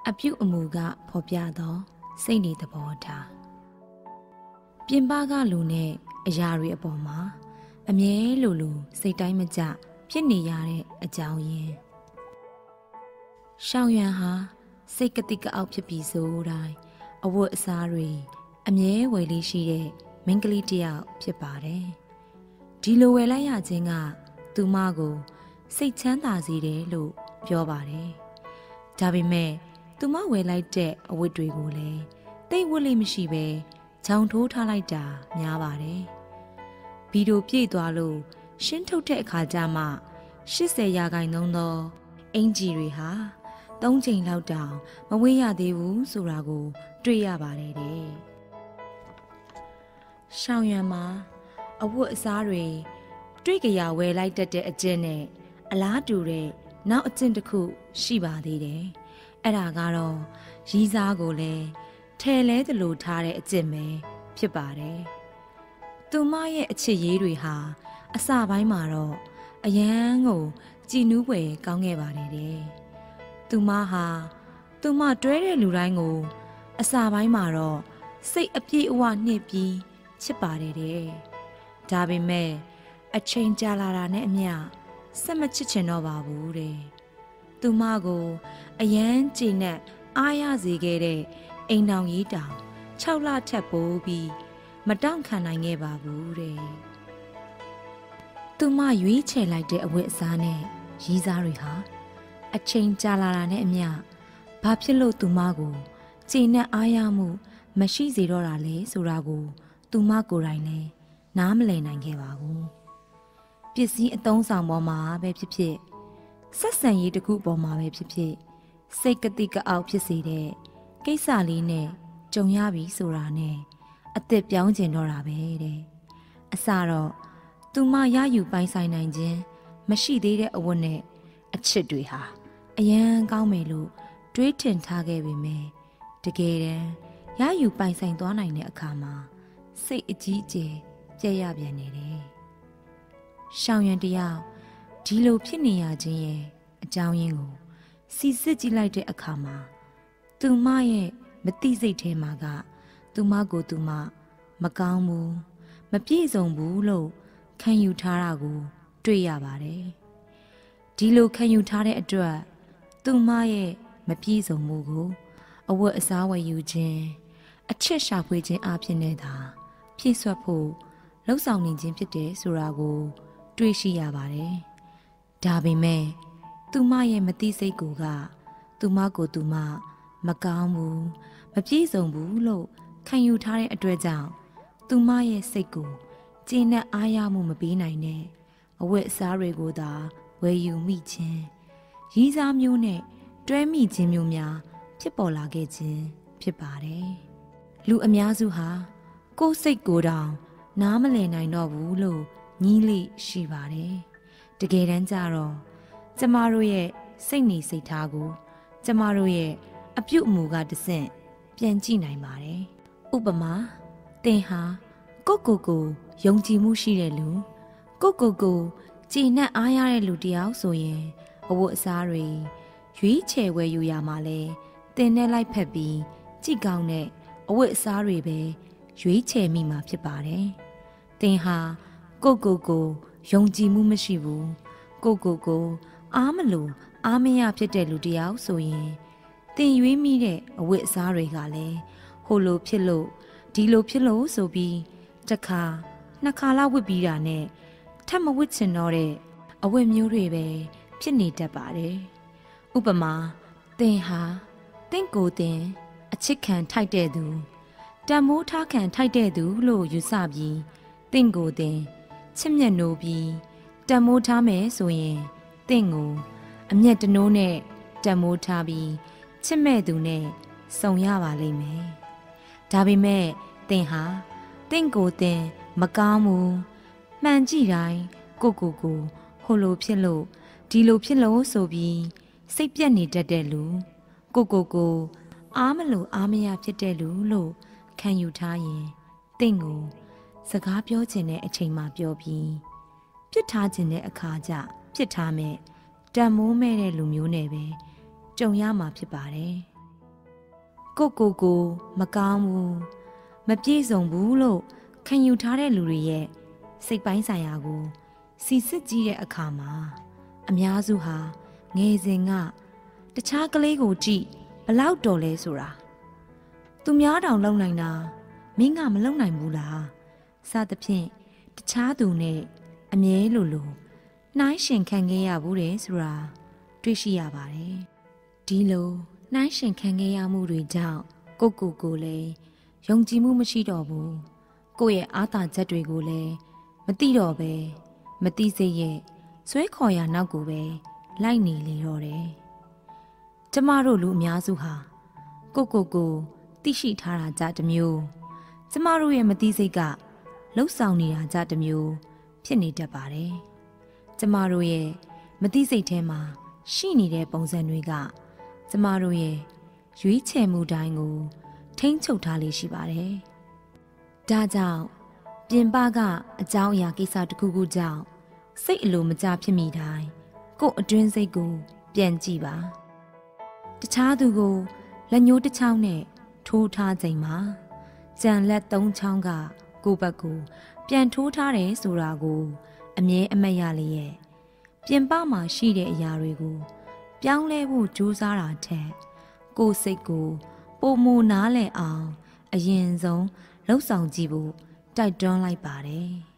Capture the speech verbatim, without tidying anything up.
အပြုအမူကဖော်ပြသောစိတ်နေသဘောထားပြင်ပကလူနဲ့အရာတွေအပေါ်မှာအမြဲလိုလိုစိတ်တိုင်းမကျဖြစ်နေရတဲ့အကြောင်းရင်းရှောင်ရံဟာစိတ်ကတိကအောက်ဖြစ်ပြီးဆိုတိုင်းအဝတ်အစားတွေအမြဲဝယ်လေးရှိတဲ့မိန်းကလေးတစ်ယောက်ဖြစ်ပါတယ်ဒီလိုဝယ်လိုက်ရခြင်းကသူမကိုစိတ်ချမ်းသာစေတယ်လို့ပြောပါတယ်ဒါပေမဲ့သူမဝယ်လိုက်တဲ့အဝတ်တွေကိုလည်းတိတ်ဝတ်လိမရှိပဲချောင်ထိုးထားလိုက်တာများပါတယ်ဗီဒီယိုပြည့်သွားလို့ရှင်းထုတ်တဲ့အခါကျမှ၈၀ရာခိုင်နှုန်းသောအင်ဂျီတွေဟာသုံးချိန်လောက်တောင်မဝေးရသေးဘူးဆိုတာကိုတွေ့ရပါတယ်တဲ့ရှောင်ရံမှာအဝတ်အစားတွေတွေ့ကြရဝယ်လိုက်တတ်တဲ့အကျင့်နဲ့အလားတူတဲ့နောက်အကျင့်တစ်ခုရှိပါသေးတယ်အဲ့ဒါကတော့ရီးစားကိုလည်းထဲလဲသလိုထားတဲ့အကျင့်ပဲဖြစ်ပါတယ်သူမရဲ့အချစ်ရေးတွေဟာအစပိုင်းမှာတော့အယမ်းကိုကြည်နူးပွေကောင်းခဲ့ပါတယ်တဲ့သူမဟာသူမတွဲတဲ့လူတိုင်းကိုအစပိုင်းမှာတော့စိတ်အပြည့်အဝနှိပ်ပြီးချစ်ပါတယ်တဲ့ဒါပေမဲ့အချိန်ကြာလာတာနဲ့အမျှဆက်မချစ်ချင်တော့ပါဘူးတဲ့သူမကိုအယမ်းကြည်နဲ့အားရစေခဲ့တဲ့အိမ်တော်ကြီးတောင်၆လထက်ပိုပြီးမတောင့်ခံနိုင်ခဲ့ပါဘူးတဲ့သူမရွေးချယ်လိုက်တဲ့အဝတ်အစားနဲ့ရီးစားတွေဟာအချိန်ကြာလာတာနဲ့အမျှဘာဖြစ်လို့သူမကိုကြည်နဲ့အားရမှုမရှိစေတော့တာလဲဆိုတာကိုသူမကိုယ်တိုင်လည်းနားမလည်နိုင်ခဲ့ပါဘူးပစ္စည်းအသုံးဆောင်ပေါ်မှာပဲဖြစ်ဖြစ်ဆက်ဆံရေးတစ်ခုပေါ်မှာပဲဖြစ်ဖြစ်စိတ်ကတိကအောက်ဖြစ်စေတဲ့ကိစ္စလေးနဲ့ကြုံရပြီဆိုတာနဲ့အသက်ပြောင်းကျင်တော့တာပဲတဲ့အစတော့သူမရယူပိုင်ဆိုင်နိုင်ခြင်းမရှိသေးတဲ့အဝတ်နဲ့အချစ်တွေဟာအယံကောင်းမယ်လို့တွေးထင်ထားခဲ့ပေမဲ့တကယ်တမ်းရယူပိုင်ဆိုင်သွားနိုင်တဲ့အခါမှာစိတ်အကြီးအကျယ်ကြက်ရပြန်နေတယ်ရှောင်ရံတယောက်ဒီလိုဖြစ်နေရခြင်းရဲ့အကြောင်းရင်းကိုစီစစ်ကြည့်လိုက်တဲ့အခါမှာသူမရဲ့မသိစိတ်ထဲမှာကသူမကိုသူမမကောင်းဘူးမပြည့်စုံဘူးလို့ခံယူထားတာကိုတွေ့ရပါတယ်ဒီလိုခံယူထားတဲ့အတွက်သူမရဲ့မပြည့်စုံမှုကိုအဝတ်အစားဝယ်ယူခြင်းအချစ်ရှာဖွေခြင်းအပြင်နဲ့သာဖြည့်ဆွတ်ဖို့လှုံ့ဆော်နေခြင်းဖြစ်တယ်ဆိုတာကိုတွေ့ရှိရပါတယ်ဒါပေမဲ့သူမရဲ့မသိစိတ်ကိုကသူမကိုသူမမကောင်းဘူးမပြည့်စုံဘူးလို့ခံယူထားတဲ့အတွက်ကြောင့်သူမရဲ့စိတ်ကိုကျေနပ်အားရမှုမပေးနိုင်တဲ့အဝတ်အစားတွေကိုသာဝယ်ယူမိခြင်းရီးစားမျိုးနဲ့တွဲမိခြင်းမျိုးများဖြစ်ပေါ်လာခဲ့ခြင်းဖြစ်ပါတယ်လူအများစုဟာကိုယ်စိတ်ကိုယ်တောင်နားမလည်နိုင်တော့ဘူးလို့ညီးလိရှိပါတယ်တကယ်တမ်းကျတော့ကျမတို့ရဲ့စိတ်နေစိတ်ထားကိုကျမတို့ရဲ့အပြုအမူကတဆင့်ပြန်ကြည့်နိုင်ပါတယ်ဥပမာသင်ဟာကိုကိုကိုယုံကြည်မှုရှိတဲ့လူကိုကိုကိုကြည်နပ်အားရတဲ့လူတယောက်ဆိုရင်အဝတ်အစားတွေရွေးချယ်ဝယ်ယူရမှာလဲသင်နဲ့လိုက်ဖက်ပြီးကြည်ကောင်းတဲ့အဝတ်အစားတွေပဲရွေးချယ်မိမှာဖြစ်ပါတယ်သင်ဟာကိုကိုကိုယုံကြည်မှုမရှိဘူးကိုကိုကိုအားမလို့အားမရဖြစ်တဲ့လူတယောက်ဆိုရင်သင်ရွေးမိတဲ့အဝတ်အစားတွေကလည်းဟိုလိုဖြစ်လို့ဒီလိုဖြစ်လို့ဆိုပြီးတစ်ခါနှစ်ခါလောက်ဝတ်ပြီးတာနဲ့ထပ်မဝတ်ချင်တော့တဲ့အဝတ်မျိုးတွေပဲဖြစ်နေတတ်ပါတယ်ဥပမာသင်ဟာတင့်ကိုယ်တင်အချစ်ခံထိုက်တဲ့သူတန်မိုးထားခံထိုက်တဲ့သူလို့ယူဆပြီးတင့်ကိုယ်တင်ချစ်မြတ်နိုးပြီးတန်မိုးထားမယ်ဆိုရင်တင့်ကိုအမျက်တနိုးနဲ့တန်မိုးထားပြီးချစ်မဲ့သူနဲ့စုံရပါလိမ့်မယ်ဒါပေမဲ့သင်ဟာတင့်ကိုယ်တင်မကောင်းဘူးမှန်ကြည့်တိုင်းကိုကိုကိုဟိုလိုဖြစ်လို့ဒီလိုဖြစ်လို့ဆိုပြီးစိတ်ပြက်နေတတ်တဲ့လူကိုကိုကိုအားမလို့အားမရဖြစ်တဲ့လူလို့ခံယူထားရင်တင့်ကိုစကားပြောခြင်းတဲ့အချိန်မှပြောပြီးပြစ်ထားခြင်းတဲ့အခါကျပြစ်ထားမဲ့တန်မိုးမဲ့တဲ့လူမျိုးနဲ့ပဲကြုံရမှာဖြစ်ပါတယ်ကိုကိုကိုမကောင်းဘူးမပြည့်စုံဘူးလို့ခံယူထားတဲ့လူတွေရဲ့စိတ်ပိုင်းဆိုင်ရာကိုစီစစ်ကြည့်တဲ့အခါမှာအများစုဟာငယ်စဉ်ကတခြားကလေးကိုကြည့်ဘလောက်တော်လဲဆိုတာသူများတောင်လုံနိုင်တာမင်းကမလုံနိုင်ဘူးလားစသဖြင့်တခြားသူနဲ့အမြဲလိုလိုနှိုင်းရှင်ခံခဲ့ရဘူးတယ်ဆိုတာတွေ့ရှိရပါတယ်ဒီလိုနှိုင်းရှင်ခံခဲ့ရမှုတွေကြောင့်ကိုကိုကိုလည်းယုံကြည်မှုမရှိတော့ဘူးကိုယ့်ရဲ့အားသာချက်တွေကိုလည်းမသိတော့ပဲမသိစိတ်ရဲ့ဆွဲခေါ်ရာနောက်ကိုပဲလိုက်နေလေတော့တယ်ကျမတို့လူအများစုဟာကိုကိုကိုသိရှိထားတာကြတစ်မျိုးကျမတို့ရဲ့မသိစိတ်ကလှုပ်ဆောင်နေတာကြတစ်မျိုးဖြစ်နေတတ်ပါတယ်ကျမတို့ရဲ့မသိစိတ်ထဲမှာရှိနေတဲ့ပုံစံတွေကကျမတို့ရဲ့ရွေးချယ်မှုတိုင်းကိုထိန်းချုပ်ထားလေးရှိပါတယ်ဒါကြောင့်ပြင်ပကအကြောင်းအရာကိစ္စတစ်ခုခုကြောင့်စိတ်အလိုမကျဖြစ်မိတိုင်းကို့အတွင်းစိတ်ကိုပြန်ကြည့်ပါတခြားသူကိုလက်ညှိုးတစ်ချောင်းနဲ့ထိုးထားချိန်မှာကြံလက်သုံးချောင်းကကိုယ့်ဘက်ကိုပြန်ထိုးထားတယ်ဆိုတာကိုအမြဲအမှတ်ရလျက်ပြင်ပမှာရှိတဲ့အရာတွေကိုပြောင်းလဲဖို့ကြိုးစားတာထက်ကိုယ်စိတ်ကိုပိုမိုနားလည်အောင်အရင်ဆုံးလှုပ်ဆောင်ကြည့်ဖို့တိုက်တွန်းလိုက်ပါတယ်